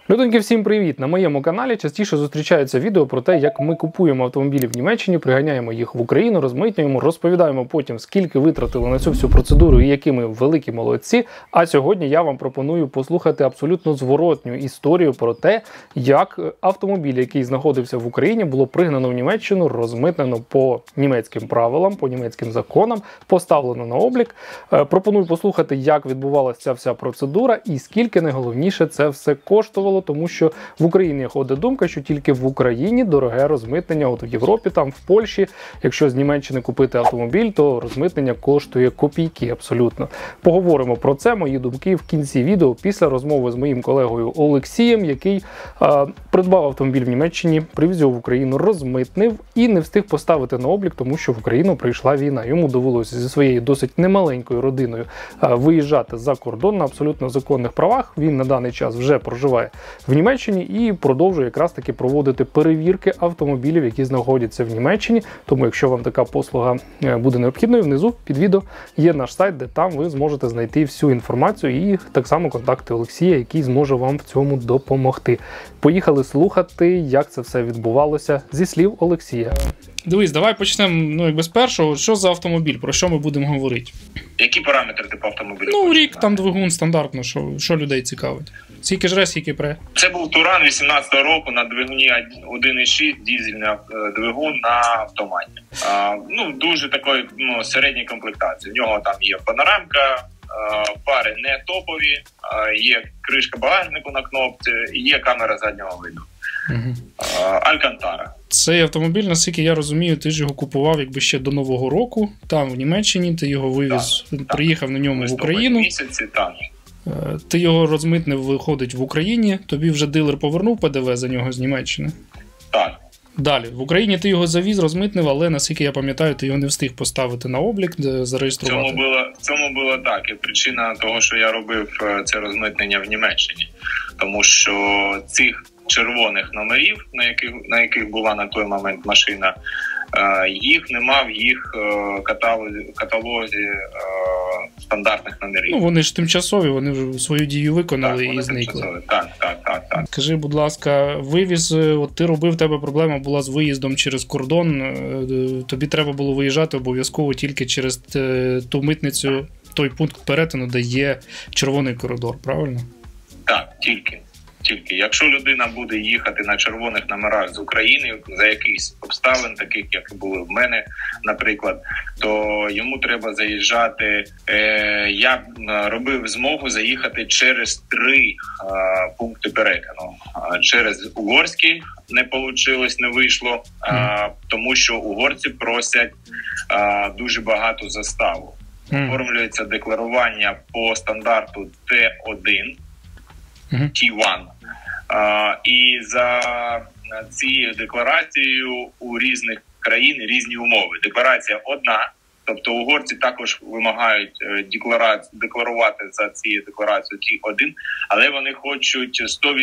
Людоньки, всім привіт! На моєму каналі частіше зустрічаються відео про те, як ми купуємо автомобілі в Німеччині, приганяємо їх в Україну, розмитнюємо, розповідаємо потім, скільки витратили на цю всю процедуру і які ми великі молодці. А сьогодні я вам пропоную послухати абсолютно зворотню історію про те, як автомобіль, який знаходився в Україні, було пригнано в Німеччину, розмитнено по німецьким правилам, по німецьким законам, поставлено на облік. Пропоную послухати, як відбувалася ця вся процедура і скільки, найголовніше, це все коштувало. Тому що в Україні ходить думка, що тільки в Україні дороге розмитнення, от в Європі, там в Польщі, якщо з Німеччини купити автомобіль, то розмитнення коштує копійки абсолютно. Поговоримо про це, мої думки в кінці відео, після розмови з моїм колегою Олексієм, який придбав автомобіль в Німеччині, привіз його в Україну, розмитнив і не встиг поставити на облік, тому що в Україну прийшла війна. Йому довелося зі своєю досить немаленькою родиною виїжджати за кордон на абсолютно законних правах. Він на даний час вже проживає в Німеччині і продовжує якраз таки проводити перевірки автомобілів, які знаходяться в Німеччині. Тому, якщо вам така послуга буде необхідною, внизу під відео є наш сайт, де там ви зможете знайти всю інформацію і так само контакти Олексія, який зможе вам в цьому допомогти. Поїхали слухати, як це все відбувалося зі слів Олексія. Дивись, давай почнемо з першого. Що за автомобіль? Про що ми будемо говорити? Які параметри типу автомобіля? Рік, там двигун стандартно, що людей цікавить. Скільки жре, скільки пре? Це був Туран 18-го року на двигуні 1.6, дизельний двигун на автоматі. Дуже такої середньої комплектації. В нього там є панорамка, фари не топові, є кришка багажнику на кнопці, є камера заднього виду. Алькантара. Цей автомобіль, наскільки я розумію, ти ж його купував якби ще до Нового року, там в Німеччині, ти його вивіз, приїхав на ньому в Україну. Місяці, так. Ти його розмитнив, виходить в Україні, тобі вже дилер повернув ПДВ за нього з Німеччини? Так. Далі, в Україні ти його завіз, розмитнив, але, наскільки я пам'ятаю, ти його не встиг поставити на облік, зареєструвати. В цьому було так. І причина того, що я робив це розмитнення в Німеччині. Тому що цих червоних номерів, на яких була на той момент машина, їх нема в їх каталозі стандартних номерів. Вони ж тимчасові, вони вже свою дію виконали і зникли. Так. Скажи, будь ласка, вивіз, от ти робив, в тебе проблема була з виїздом через кордон, тобі треба було виїжджати обов'язково тільки через ту митницю, той пункт перетину, де є червоний коридор, правильно? Так, тільки. Якщо людина буде їхати на червоних номерах з України за якихось обставин, таких як і були в мене, наприклад, то йому треба заїжджати. Я робив змогу заїхати через 3 пункти перетину. Через угорський не вийшло, не вийшло, тому що угорці просять дуже багато заставу. Оформлюється декларування по стандарту T1, T1. І за цією декларацією у різних країн різні умови. Декларація одна, тобто угорці також вимагають декларувати за цією декларацією T1, але вони хочуть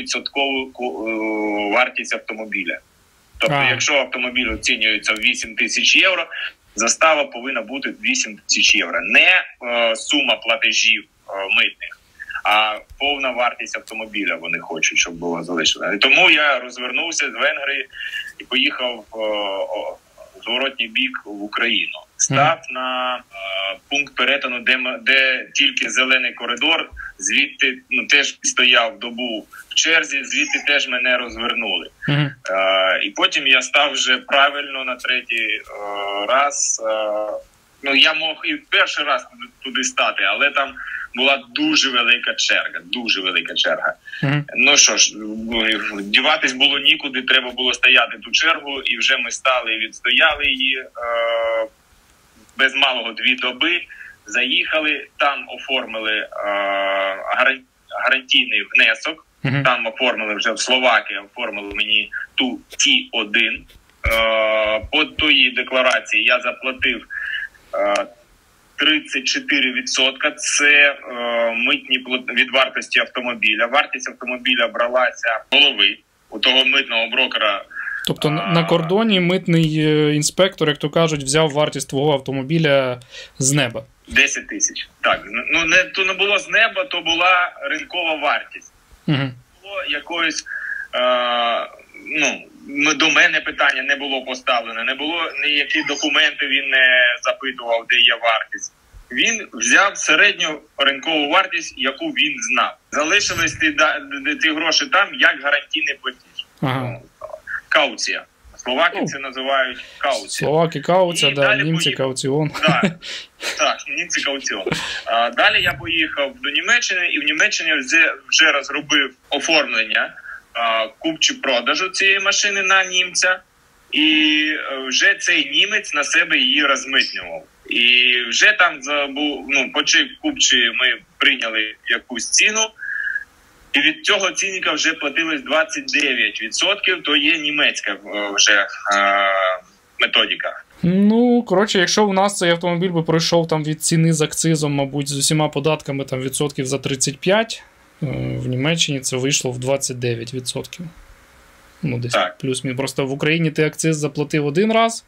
100% вартість автомобіля. Тобто, якщо автомобіль оцінюється в 8 тисяч євро, застава повинна бути 8 тисяч євро. Не сума платежів митних, а повна вартість автомобіля вони хочуть, щоб було залишено. І тому я розвернувся з Венгрії і поїхав в зворотній бік в Україну. Став на пункт перетину, де тільки зелений коридор, звідти теж стояв добу в черзі, звідти теж мене розвернули. І потім я став вже правильно на 3-й раз. Я мог і в перший раз туди стати, але там була дуже велика черга. Ну що ж, діватись було нікуди, треба було стояти ту чергу, і вже ми стали і відстояли її без малого 2 доби, заїхали, там оформили гарантійний внесок, там оформили вже в Словакії, оформили мені ту T1. По тої декларації я заплатив 34% – це митні від вартості автомобіля. Вартість автомобіля бралася з голови у того митного брокера. Тобто на кордоні митний інспектор, як то кажуть, взяв вартість твого автомобіля з неба? 10 тисяч. Так. То не було з неба, то була ринкова вартість. якоїсь, до мене питання не було поставлено, не було ніякі документи він не запитував, де є вартість. Він взяв середню ринкову вартість, яку він знав. Залишились ті гроші там, як гарантійний платіж. Ага. Кауція. Словаки це називають кауція. Словаки кауція, да, німці кауціон. Так, німці кауціон. Далі я поїхав до Німеччини, і в Німеччині вже розробив оформлення купчу-продажу цієї машини на німця, і вже цей німець на себе її розмитнював. І вже там по купчі ми прийняли якусь ціну, і від цього цінника вже платилось 29%, то є німецька вже методика. Ну, коротше, якщо у нас цей автомобіль би пройшов там від ціни з акцизом, мабуть, з усіма податками там відсотків за 35, в Німеччині це вийшло в 29%. Ну, десь плюс-мінус. Просто в Україні ти акциз заплатив один раз,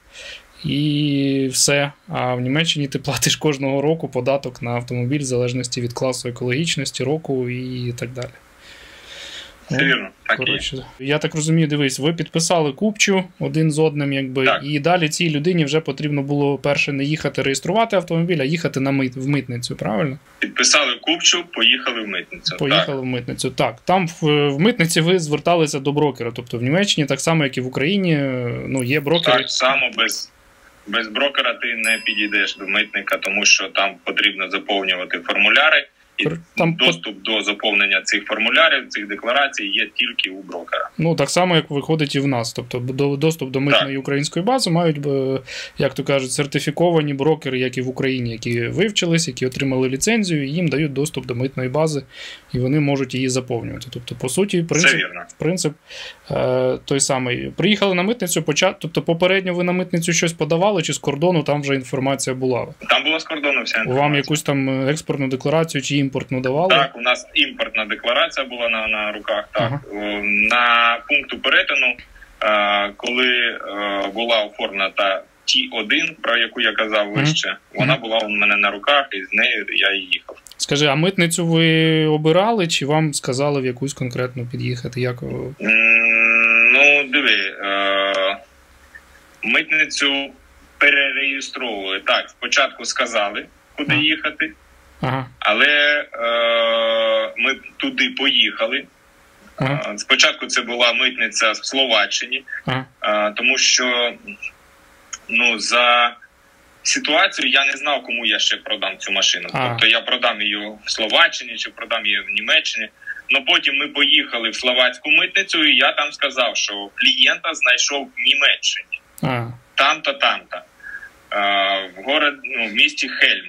і все. А в Німеччині ти платиш кожного року податок на автомобіль в залежності від класу екологічності, року і так далі. Вірно, так коротше, я так розумію, дивись, ви підписали купчу один з одним, якби, і далі цій людині вже потрібно було перше не їхати реєструвати автомобіль, а їхати в митницю, правильно? Підписали купчу, поїхали в митницю. Поїхали в митницю, так. Там в митниці ви зверталися до брокера, тобто в Німеччині, так само, як і в Україні, є брокери. Так само, без брокера ти не підійдеш до митника, тому що там потрібно заповнювати формуляри. І доступ до заповнення цих формулярів, цих декларацій є тільки у брокера. Ну, так само, як виходить і в нас. Тобто доступ до митної української бази мають, як то кажуть, сертифіковані брокери, як і в Україні, які вивчились, які отримали ліцензію, і їм дають доступ до митної бази, і вони можуть її заповнювати. Тобто, по суті, принцип той самий. Приїхали на митницю, тобто попередньо ви на митницю щось подавали, чи з кордону там вже інформація була? Там була з кордону вся інформація. Вам якусь там експортну декларацію чи імпортну давали? Так, у нас імпортна декларація була на руках. Так. На пункту перетину, коли була оформлена та Т1, про яку я казав вище, вона була у мене на руках, і з нею я і їхав. Скажи, а митницю ви обирали, чи вам сказали в якусь конкретну під'їхати? Як? Ну, диви, митницю перереєстровували. Так, спочатку сказали, куди їхати. Але ми туди поїхали. Спочатку це була митниця в Словаччині, тому що за ситуацію я не знав, кому я ще продам цю машину. Тобто я продам її в Словаччині чи продам її в Німеччині. Но потім ми поїхали в словацьку митницю, і я там сказав, що клієнта знайшов в Німеччині. Там-то, там-то. В місті Хельм.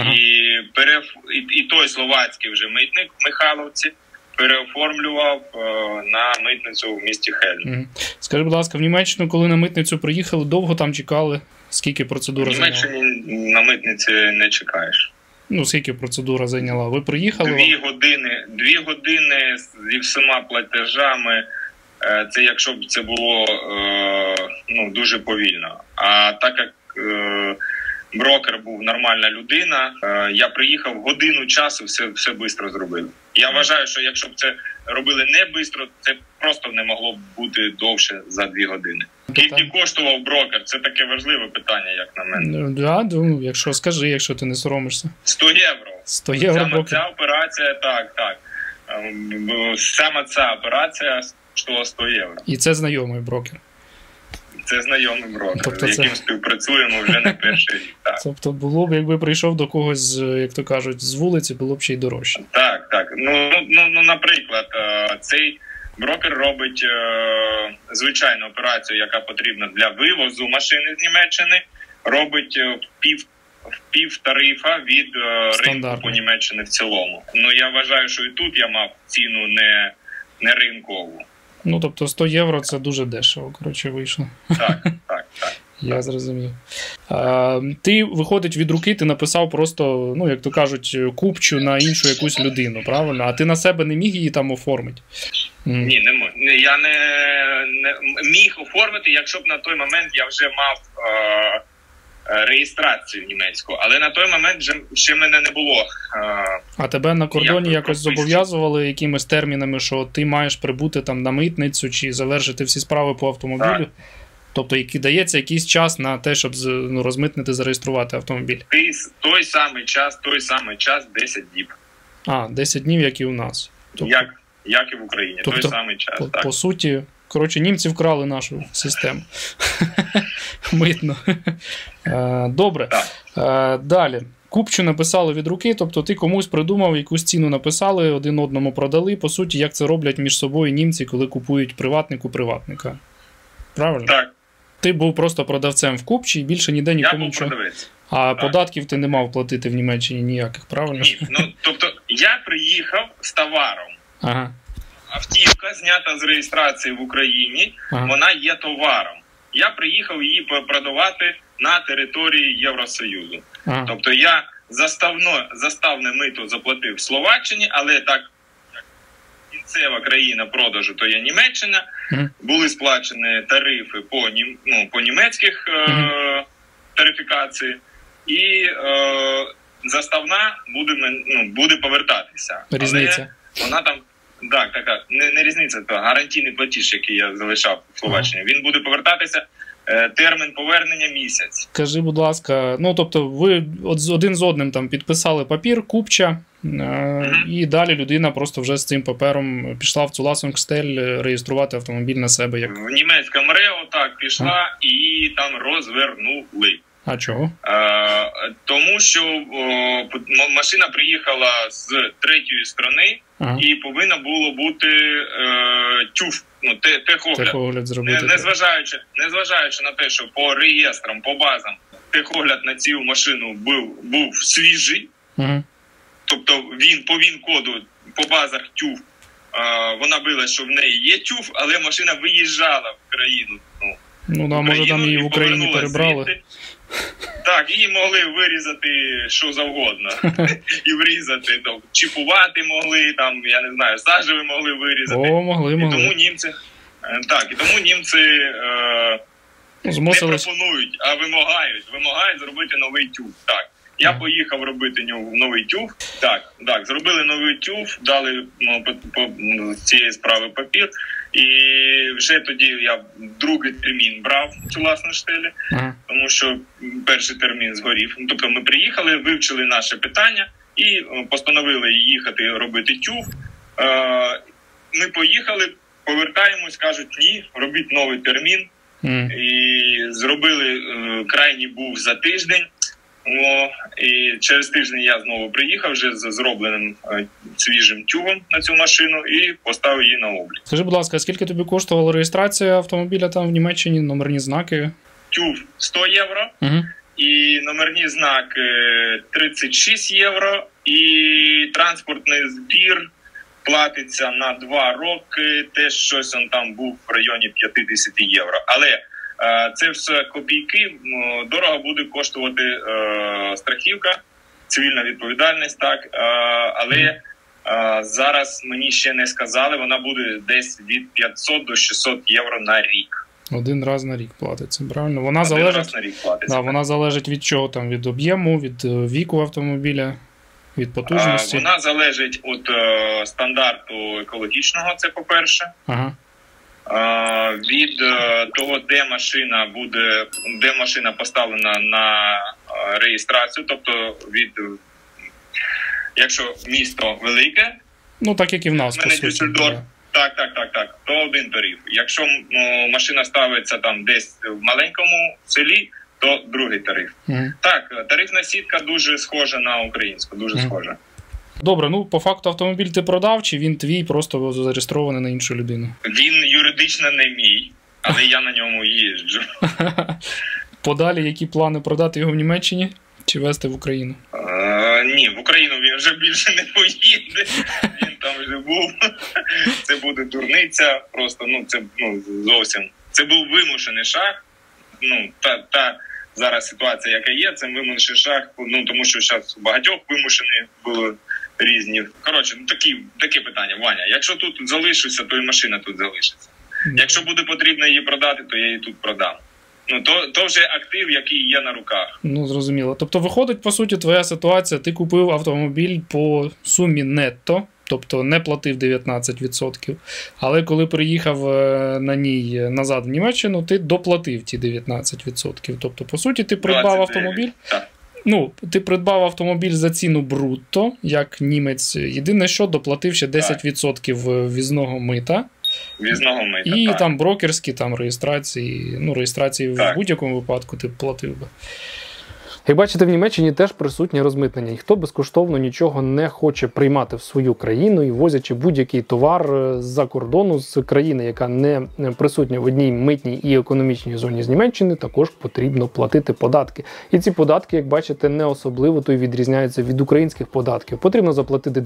І той словацький вже митник в Михайловці переоформлював на митницю в місті Хельм. Скажи, будь ласка, в Німеччину, коли на митницю приїхали, довго там чекали? Скільки процедура зайняла? В Німеччині на митниці не чекаєш. Ну, скільки процедура зайняла? Ви приїхали? 2 години зі всіма платежами. Це якщо б це було дуже повільно. А так як брокер був нормальна людина, я приїхав, годину часу, все швидко зробили. Я вважаю, що якщо б це робили не швидко, це просто не могло б бути довше за 2 години. Скільки коштував брокер? Це таке важливе питання, як на мене. Якщо ти не соромишся. 100 євро. 100 євро брокер. Ця операція, так. Саме ця операція стоїла 100 євро. І це знайомий брокер. Це знайомий брокер, з яким співпрацюємо вже не перший рік. Так. Тобто було б, якби прийшов до когось, як то кажуть, з вулиці, було б ще й дорожче. Так. Наприклад, цей брокер робить звичайну операцію, яка потрібна для вивозу машини з Німеччини, робить пів тарифа від ринку по Німеччині в цілому. Я вважаю, що і тут я мав ціну не ринкову. Тобто 100 євро – це дуже дешево, вийшло. Так. Я зрозумів. Ти, виходить, від руки ти написав просто, як то кажуть, купчу на іншу якусь людину, правильно? А ти на себе не міг її там оформити? Ні, не мог. Я не міг оформити, якщо б на той момент я вже мав реєстрацію німецьку. Але на той момент ще мене не було. А тебе на кордоні якось зобов'язували якимись термінами, що ти маєш прибути там на митницю чи завершити всі справи по автомобілю? Так. Тобто дається якийсь час на те, щоб розмитнити, зареєструвати автомобіль? Той самий час 10 діб. 10 днів, як і у нас. Тобто, як і в Україні, той самий час. По суті, німці вкрали нашу систему. Митно. Добре. Далі. Купчу написали від руки, тобто ти комусь придумав, якусь ціну написали, один одному продали. По суті, як це роблять між собою німці, коли купують приватнику приватника. Правильно? Так. Ти був просто продавцем в Купчі і більше ніде нікому нічого. Я був продавець. А податків ти не мав платити в Німеччині ніяких, правильно? Ні, тобто я приїхав з товаром. Ага. Автівка знята з реєстрації в Україні, вона є товаром. Я приїхав її продавати на території Євросоюзу. Тобто я заставне мито заплатив в Словаччині, але так як кінцева країна продажу, то є Німеччина, були сплачені тарифи по німецьких тарифікації, і заставна буде повертатися. Різниця. Але вона там, така, не різниця, то гарантійний платіж, який я залишав в Словаччині, він буде повертатися, термін повернення місяць. Скажи, будь ласка, тобто ви один з одним там підписали папір, Купча, і далі людина просто вже з цим папером пішла в Цуласунгстель реєструвати автомобіль на себе. В німецьке МРЕО так пішла і її там розвернули. А чого? Тому що машина приїхала з третьої сторони і повинна було бути тюф, техогляд зробити. Незважаючи на те, що по реєстрам, по базам техогляд на цю машину був свіжий, тобто він по ВІН-коду, по базах тюф, вона била, що в неї є тюф, але машина виїжджала в країну. Може там її в Україні перебрали. Звідти. Так, її могли вирізати що завгодно. І врізати, чіпувати могли, там, я не знаю, сажеви могли вирізати. Могли. І тому німці не пропонують, а вимагають зробити новий тюф. Так. Я поїхав робити новий тюф. Так, зробили новий тюф, дали по цієї справи папір. І вже тоді я другий термін брав у Цуласунгстелі, тому що перший термін згорів. Тобто ми приїхали, вивчили наше питання і постановили їхати робити тюф. Ми поїхали, повертаємось, кажуть, ні, робіть новий термін. І зробили, крайній був за тиждень. І через тиждень я знову приїхав вже з зробленим свіжим тювом на цю машину і поставив її на облік. Скажи, будь ласка, скільки тобі коштувала реєстрація автомобіля там в Німеччині, номерні знаки? Тюв 100 євро, і номерні знаки 36 євро, і транспортний збір платиться на 2 роки, теж щось он там був в районі 50 євро. Але це все копійки, дорого буде коштувати страхівка, цивільна відповідальність, так, але зараз мені ще не сказали, вона буде десь від 500 до 600 євро на рік. Один раз на рік платиться, правильно? Вона залежить від чого там, від об'єму, від віку автомобіля, від потужності? Вона залежить від стандарту екологічного, це по-перше. Від того, де машина поставлена на реєстрацію, тобто якщо місто велике, так як і в нас, по суті. Так, то один тариф. Якщо машина ставиться там десь в маленькому селі, то другий тариф. Так, тарифна сітка дуже схожа на українську, дуже схожа. Добре, по факту автомобіль ти продав, чи він твій, просто зареєстрований на іншу людину? Він юридично не мій, але я на ньому їжджу. Подалі які плани продати його в Німеччині чи везти в Україну? Ні, в Україну він вже більше не поїде, він там вже був. Це буде дурниця, просто, зовсім. Це був вимушений шаг, та зараз ситуація, яка є, це вимушений шаг, тому що зараз у багатьох вимушені були різні. Коротше, таке питання, Ваня. Якщо тут залишуся, то і машина тут залишиться. Якщо буде потрібно її продати, то я її тут продам. ну, то вже актив, який є на руках. Ну, зрозуміло. Тобто, виходить, по суті, твоя ситуація, ти купив автомобіль по сумі нетто, тобто не платив 19%, але коли приїхав на ній назад в Німеччину, ти доплатив ті 19%. Тобто, по суті, ти придбав автомобіль. Так. Ну, ти придбав автомобіль за ціну брутто, як німець. Єдине, що доплатив ще 10% ввізного мита. Ввізного мита, і так. там брокерські, там реєстрації. Ну, реєстрації в будь-якому випадку ти платив би. Як бачите, в Німеччині теж присутнє розмитнення. Ніхто безкоштовно нічого не хоче приймати в свою країну і возячи будь-який товар з-за кордону, з країни, яка не присутня в одній митній і економічній зоні з Німеччини, також потрібно платити податки. І ці податки, як бачите, не особливо то й відрізняються від українських податків. Потрібно заплатити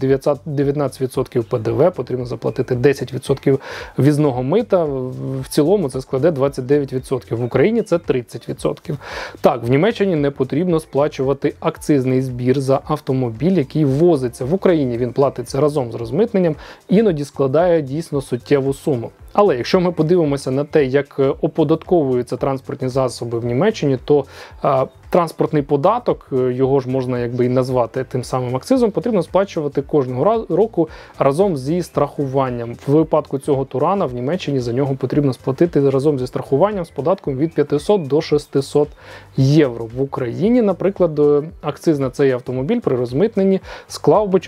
19% ПДВ, потрібно заплатити 10% ввізного мита. В цілому це складе 29%. В Україні це 30%. Так, в Німеччині не потрібно сплачувати акцизний збір за автомобіль, який ввозиться. В Україні він платиться разом з розмитненням, іноді складає дійсно суттєву суму. Але якщо ми подивимося на те, як оподатковуються транспортні засоби в Німеччині, то транспортний податок, його ж можна якби і назвати тим самим акцизом, потрібно сплачувати кожного року разом зі страхуванням. В випадку цього Турана в Німеччині за нього потрібно сплатити разом зі страхуванням з податком від 500 до 600 євро. В Україні, наприклад, акциз на цей автомобіль при розмитненні склав би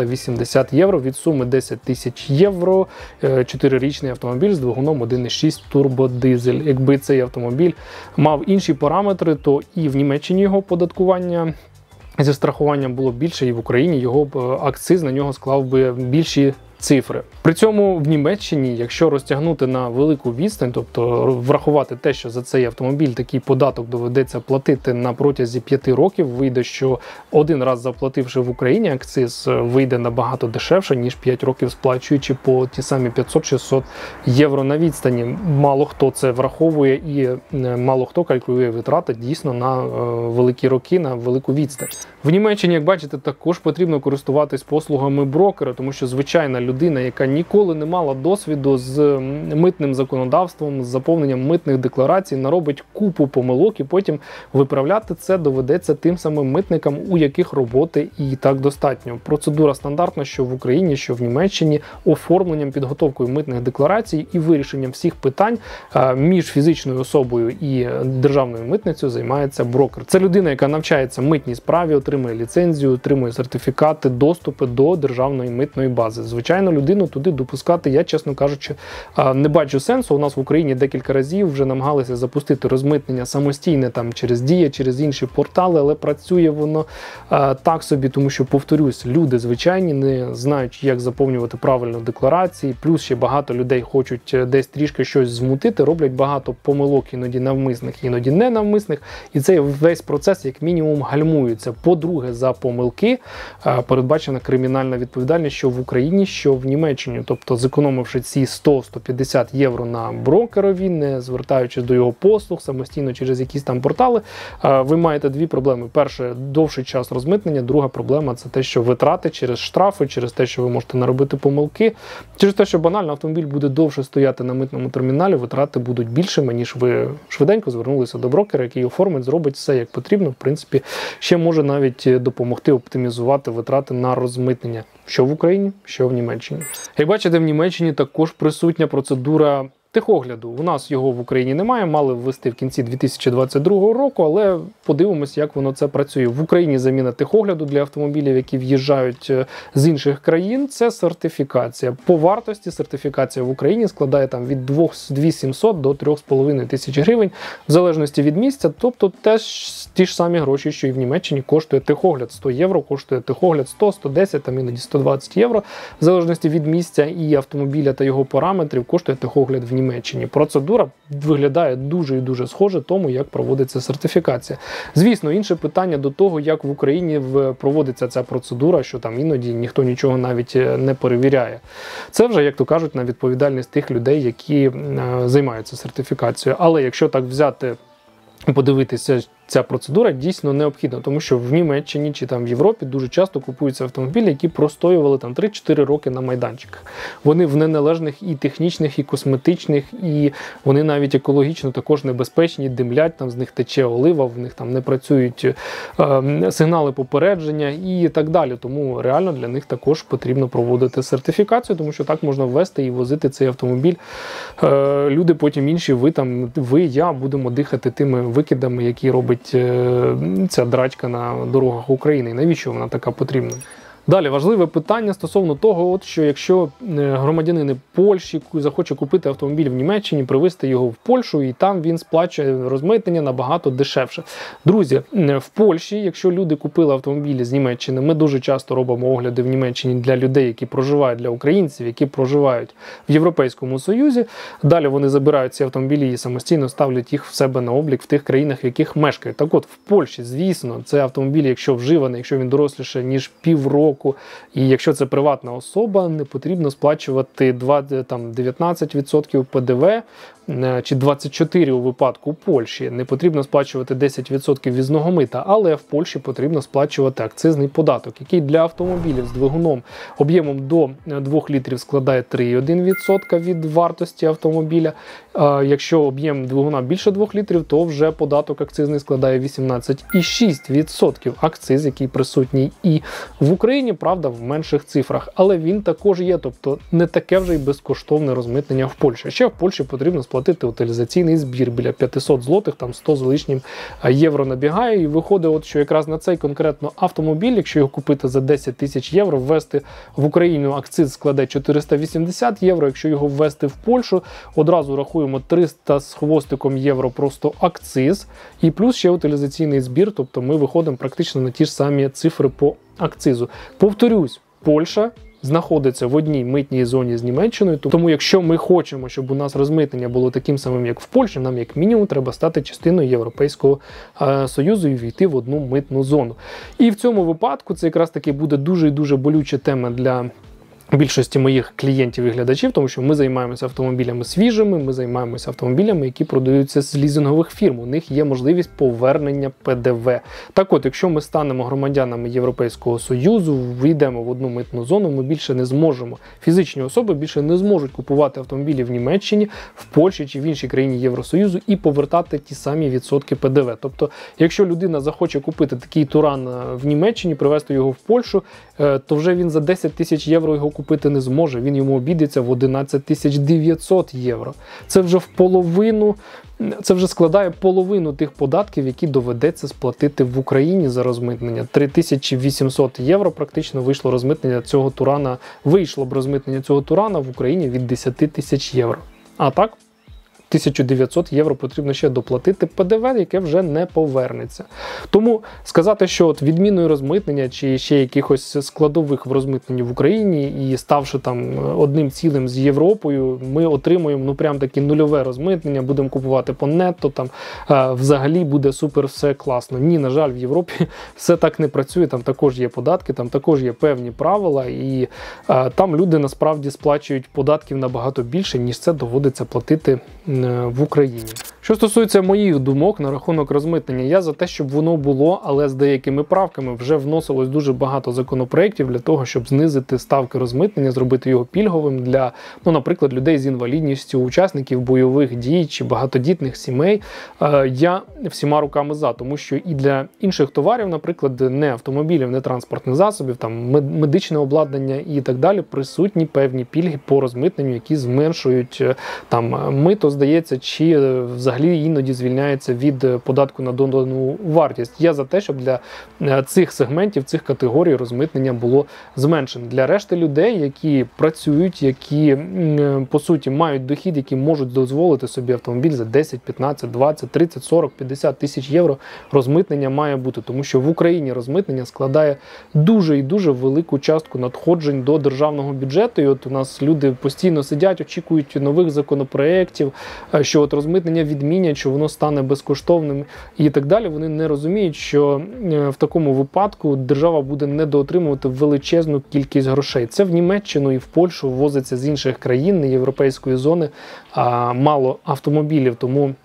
480 євро від суми 10 тисяч євро, 4-річний автомобіль з двигуном 1.6 турбодизель. Якби цей автомобіль мав інші параметри, то і в Німеччині його оподаткування зі страхуванням було більше, і в Україні його акциз на нього склав би більші цифри. При цьому в Німеччині, якщо розтягнути на велику відстань, тобто врахувати те, що за цей автомобіль такий податок доведеться платити на протязі 5 років, вийде, що один раз заплативши в Україні акциз, вийде набагато дешевше, ніж 5 років сплачуючи по ті самі 500-600 євро на відстані. Мало хто це враховує і мало хто калькулює витрати дійсно на великі роки, на велику відстань. В Німеччині, як бачите, також потрібно користуватись послугами брокера, тому що звичайна людина, яка ніколи не мала досвіду з митним законодавством, з заповненням митних декларацій, наробить купу помилок і потім виправляти це доведеться тим самим митникам, у яких роботи і так достатньо. Процедура стандартна, що в Україні, що в Німеччині, оформленням, підготовкою митних декларацій і вирішенням всіх питань між фізичною особою і державною митницею займається брокер. Це людина, яка навчається митній справі, отримує ліцензію, отримує сертифікати, доступи до державної митної бази. Звичайно, людину туди допускати, я, чесно кажучи, не бачу сенсу. У нас в Україні декілька разів вже намагалися запустити розмитнення самостійне там через Дія, через інші портали, але працює воно так собі, тому що, повторюсь, люди звичайні не знають, як заповнювати правильно декларації, плюс ще багато людей хочуть десь трішки щось змутити, роблять багато помилок, іноді навмисних, іноді ненавмисних, і цей весь процес як мінімум гальмується. По-друге, за помилки передбачена кримінальна відповідальність, що в Україні, що в Німеччині. Тобто, зекономивши ці 100-150 євро на брокерові, не звертаючись до його послуг, самостійно через якісь там портали, ви маєте дві проблеми. Перше, довший час розмитнення. Друга проблема – це те, що витрати через штрафи, через те, що ви можете наробити помилки, через те, що банально автомобіль буде довше стояти на митному терміналі, витрати будуть більшими, ніж ви швиденько звернулися до брокера, який оформить, зробить все як потрібно. В принципі, ще може навіть допомогти оптимізувати витрати на розмитнення. Що в Україні, що в Німеччині. Як бачите, в Німеччині також присутня процедура техогляду. У нас його в Україні немає, мали ввести в кінці 2022 року, але подивимось, як воно це працює. В Україні заміна техогляду для автомобілів, які в'їжджають з інших країн, це сертифікація. По вартості сертифікація в Україні складає там від 2700 до 3500 тисяч гривень, в залежності від місця, тобто теж ті ж самі гроші, що і в Німеччині коштує техогляд. 100 євро коштує техогляд 100, 110, там іноді 120 євро, в залежності від місця і автомобіля та його параметрів коштує техогляд в Німеччині. Процедура виглядає дуже і дуже схоже тому, як проводиться сертифікація. Звісно, інше питання до того, як в Україні проводиться ця процедура, що там іноді ніхто нічого навіть не перевіряє. Це вже, як то кажуть, на відповідальність тих людей, які займаються сертифікацією. Але якщо так взяти, подивитися, ця процедура дійсно необхідна, тому що в Німеччині чи там в Європі дуже часто купуються автомобілі, які простоювали там 3-4 роки на майданчиках. Вони в неналежних і технічних, і косметичних, і вони навіть екологічно також небезпечні, димлять, там з них тече олива, в них там не працюють сигнали попередження і так далі. Тому реально для них також потрібно проводити сертифікацію, тому що так можна ввести і возити цей автомобіль. Люди потім інші, ви, я будемо дихати тими викидами, які робить ця драчка на дорогах України. І навіщо вона така потрібна? Далі, важливе питання стосовно того, що якщо громадянин Польщі захоче купити автомобіль в Німеччині, привезти його в Польщу, і там він сплачує розмитнення набагато дешевше. Друзі, в Польщі, якщо люди купили автомобілі з Німеччини, ми дуже часто робимо огляди в Німеччині для людей, які проживають, для українців, які проживають в Європейському Союзі. Далі вони забирають ці автомобілі і самостійно ставлять їх в себе на облік в тих країнах, в яких мешкають. Так от, в Польщі, звісно, це автомобіль, якщо вживаний, якщо він доросліше, ніж півроку, і якщо це приватна особа, не потрібно сплачувати 19% ПДВ чи 24% у випадку Польщі. Не потрібно сплачувати 10% ввізного мита, але в Польщі потрібно сплачувати акцизний податок, який для автомобілів з двигуном об'ємом до 2 літрів складає 3,1% від вартості автомобіля. Якщо об'єм двигуна більше 2 літрів, то вже податок акцизний складає 18,6%. Акциз, який присутній і в Україні, правда, в менших цифрах, але він також є, тобто не таке вже й безкоштовне розмитнення в Польщі. Ще в Польщі потрібно сплатити утилізаційний збір біля 500 злотих, там 100 з лишнім євро набігає, і виходить, що якраз на цей конкретно автомобіль, якщо його купити за 10 тисяч євро, ввести в Україну акциз складе 480 євро, якщо його ввести в Польщу, одразу рахуємо 300 з хвостиком євро просто акциз, і плюс ще утилізаційний збір, тобто ми виходимо практично на ті ж самі цифри по акцизу. Повторюсь, Польща знаходиться в одній митній зоні з Німеччиною, тому якщо ми хочемо, щоб у нас розмитнення було таким самим, як в Польщі, нам як мінімум треба стати частиною Європейського Союзу і війти в одну митну зону. І в цьому випадку це якраз таки буде дуже і дуже болюча тема для більшості моїх клієнтів і глядачів, тому що ми займаємося автомобілями свіжими, ми займаємося автомобілями, які продаються з лізингових фірм. У них є можливість повернення ПДВ. Так от, якщо ми станемо громадянами Європейського Союзу, війдемо в одну митну зону, ми більше не зможемо, фізичні особи більше не зможуть купувати автомобілі в Німеччині, в Польщі чи в іншій країні Євросоюзу і повертати ті самі відсотки ПДВ. Тобто, якщо людина захоче купити такий Туран в Німеччині, привезти його в Польщу, то вже він за 10 тисяч євро його купити не зможе, він йому обійдеться в 11 900 євро. Це вже це вже складає половину тих податків, які доведеться сплатити в Україні за розмитнення. 3800 євро практично вийшло розмитнення цього Турана, вийшло б розмитнення цього Турана в Україні від 10 тисяч євро. А так, 1900 євро потрібно ще доплатити ПДВ, яке вже не повернеться. Тому сказати, що от відміною розмитнення чи ще якихось складових в розмитненні в Україні і ставши там одним цілим з Європою, ми отримуємо прям таке нульове розмитнення, будемо купувати по нетто, там взагалі буде супер все класно. Ні, на жаль, в Європі все так не працює, там також є податки, там також є певні правила, і там люди насправді сплачують податків набагато більше, ніж це доводиться платити в Україні. Що стосується моїх думок на рахунок розмитнення, я за те, щоб воно було, але з деякими правками. Вже вносилось дуже багато законопроєктів для того, щоб знизити ставки розмитнення, зробити його пільговим для, наприклад, людей з інвалідністю, учасників бойових дій чи багатодітних сімей. Я всіма руками за, тому що і для інших товарів, наприклад, не автомобілів, не транспортних засобів, там медичне обладнання і так далі, присутні певні пільги по розмитненню, які зменшують там мито, здається, чи взагалі іноді звільняється від податку на додану вартість. Я за те, щоб для цих сегментів, цих категорій розмитнення було зменшено. Для решти людей, які працюють, які, по суті, мають дохід, які можуть дозволити собі автомобіль за 10, 15, 20, 30, 40, 50 тисяч євро, розмитнення має бути. Тому що в Україні розмитнення складає дуже і дуже велику частку надходжень до державного бюджету. І от у нас люди постійно сидять, очікують нових законопроєктів, що от розмитнення відмінять, що воно стане безкоштовним і так далі. Вони не розуміють, що в такому випадку держава буде недоотримувати величезну кількість грошей. Це в Німеччину і в Польщу ввозиться з інших країн європейської зони мало автомобілів, тому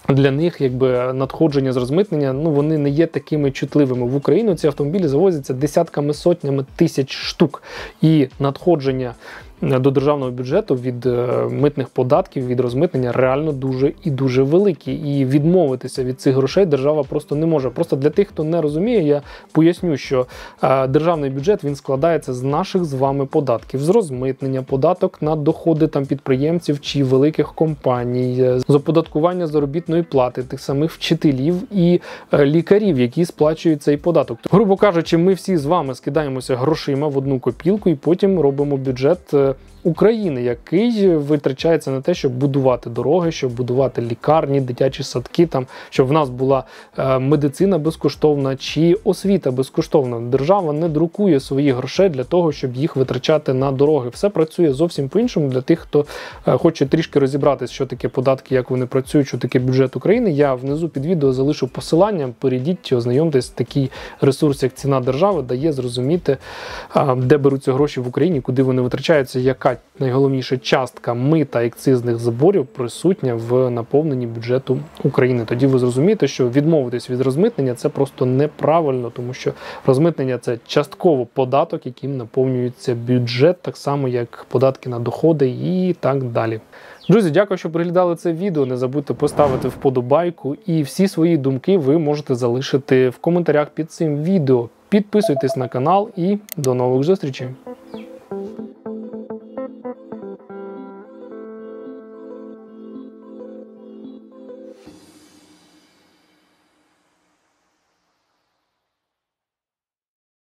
для них якби надходження з розмитнення, ну, вони не є такими чутливими. В Україну ці автомобілі завозяться десятками, сотнями тисяч штук. І надходження до державного бюджету від митних податків, від розмитнення реально дуже і дуже великі. І відмовитися від цих грошей держава просто не може. Просто для тих, хто не розуміє, я поясню, що державний бюджет, він складається з наших з вами податків. З розмитнення, податок на доходи там підприємців чи великих компаній, з оподаткування заробітної плати тих самих вчителів і лікарів, які сплачують цей податок. Грубо кажучи, ми всі з вами скидаємося грошима в одну копілку і потім робимо бюджет України, який витрачається на те, щоб будувати дороги, щоб будувати лікарні, дитячі садки, там, щоб в нас була медицина безкоштовна чи освіта безкоштовна. Держава не друкує своїх грошей для того, щоб їх витрачати на дороги. Все працює зовсім по-іншому. Для тих, хто хоче трішки розібратися, що таке податки, як вони працюють, що таке бюджет України, я внизу під відео залишу посилання, перейдіть, ознайомтесь, такий ресурс, як Ціна держави, дає зрозуміти, де беруться гроші в Україні, куди вони витрачаються, яка найголовніша частка мита і акцизних зборів присутня в наповненні бюджету України. Тоді ви зрозумієте, що відмовитись від розмитнення – це просто неправильно, тому що розмитнення – це частково податок, яким наповнюється бюджет, так само як податки на доходи і так далі. Друзі, дякую, що переглядали це відео. Не забудьте поставити вподобайку і всі свої думки ви можете залишити в коментарях під цим відео. Підписуйтесь на канал і до нових зустрічей!